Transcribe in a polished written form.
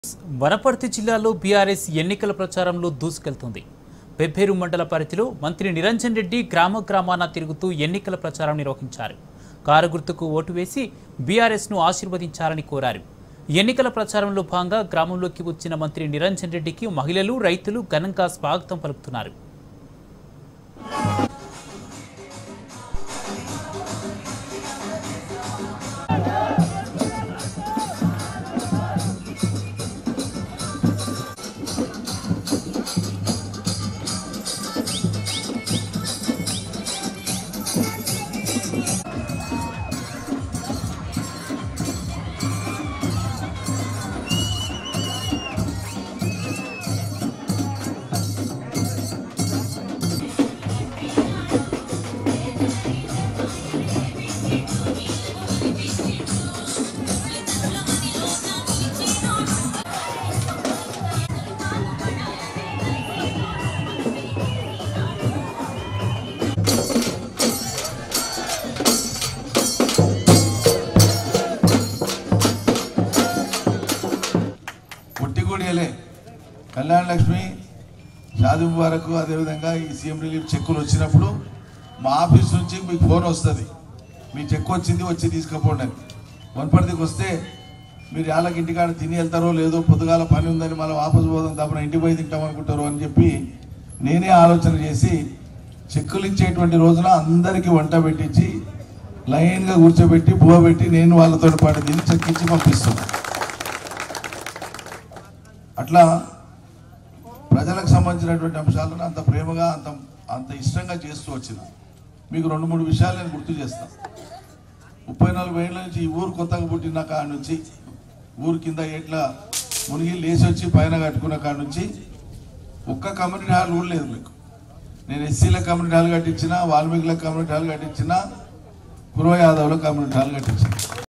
వనపర్తి జిల్లాలో బీఆర్ఎస్ ఎన్నికల ప్రచారంలో దూసుకెళ్తుంది. పెబ్బేరు మండల పరిధిలో మంత్రి నిరంజన్ రెడ్డి గ్రామాన తిరుగుతూ ఎన్నికల ప్రచారం నిర్వహించారు. కారు గుర్తుకు ఓటు వేసి బీఆర్ఎస్ను ఆశీర్వదించాలని కోరారు. ఎన్నికల ప్రచారంలో భాగంగా గ్రామంలోకి వచ్చిన మంత్రి నిరంజన్ రెడ్డికి మహిళలు, రైతులు ఘనంగా స్వాగతం పలుకుతున్నారు. కళ్యాణ లక్ష్మి, షాదీ ముబారక్, అదేవిధంగా ఈ సీఎం రిలీఫ్ చెక్కులు వచ్చినప్పుడు మా ఆఫీస్ నుంచి మీకు ఫోన్ వస్తుంది, మీ చెక్ వచ్చింది, వచ్చి తీసుకుపోండి. వనపర్తికి వస్తే మీరు వాళ్ళకి ఇంటికాడ తిని వెళ్తారో లేదో, పొద్దుగాల పని ఉందని మళ్ళీ వాపసు పోదాం తప్పన ఇంటికి పోయి తింటామనుకుంటారో అని చెప్పి నేనే ఆలోచన చేసి చెక్కులు ఇచ్చేటువంటి రోజున అందరికీ వంట పెట్టించి లైన్గా కూర్చోబెట్టి బువ్వ పెట్టి నేను వాళ్ళతో పాటు తిని చెక్కించి పంపిస్తున్నాను. అట్లా ప్రజలకు సంబంధించినటువంటి అంశాలను అంత ప్రేమగా అంత ఇష్టంగా చేస్తూ వచ్చిన మీకు 2-3 విషయాలు నేను గుర్తు చేస్తాను. 34 ఏళ్ళ నుంచి ఈ ఊరు కొత్తగా పుట్టిన కాడ నుంచి, ఊరు కింద ఎట్లా మునిగి లేచి వచ్చి పైన కట్టుకున్న కాడ నుంచి ఒక్క కమ్యూనిటీ హాల్ కూడా లేదు మీకు. నేను ఎస్సీల కమ్యూనిటీ హాల్ కట్టించిన, వాల్మీకుల కమ్యూనిటీ హాల్ కట్టించిన, కురవ యాదవ్ల కమ్యూనిటీ హాల్ కట్టించిన.